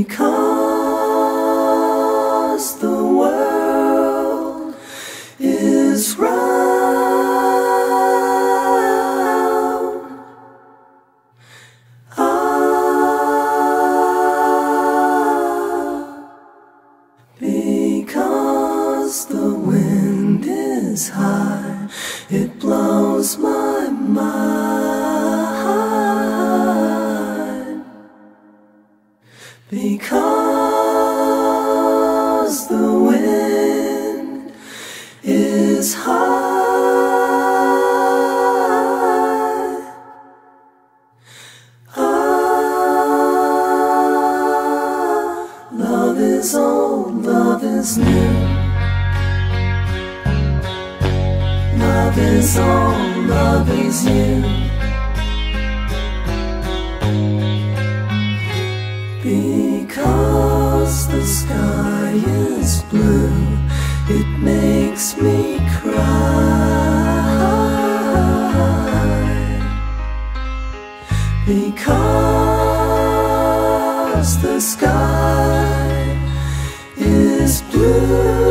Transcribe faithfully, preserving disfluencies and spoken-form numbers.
Because the world is round. Ah, because the wind is high, it blows my mind. Because the wind is high. Ah, love is old, love is new. Love is old, love is you. Because the sky is blue, it makes me cry. Because the sky is blue.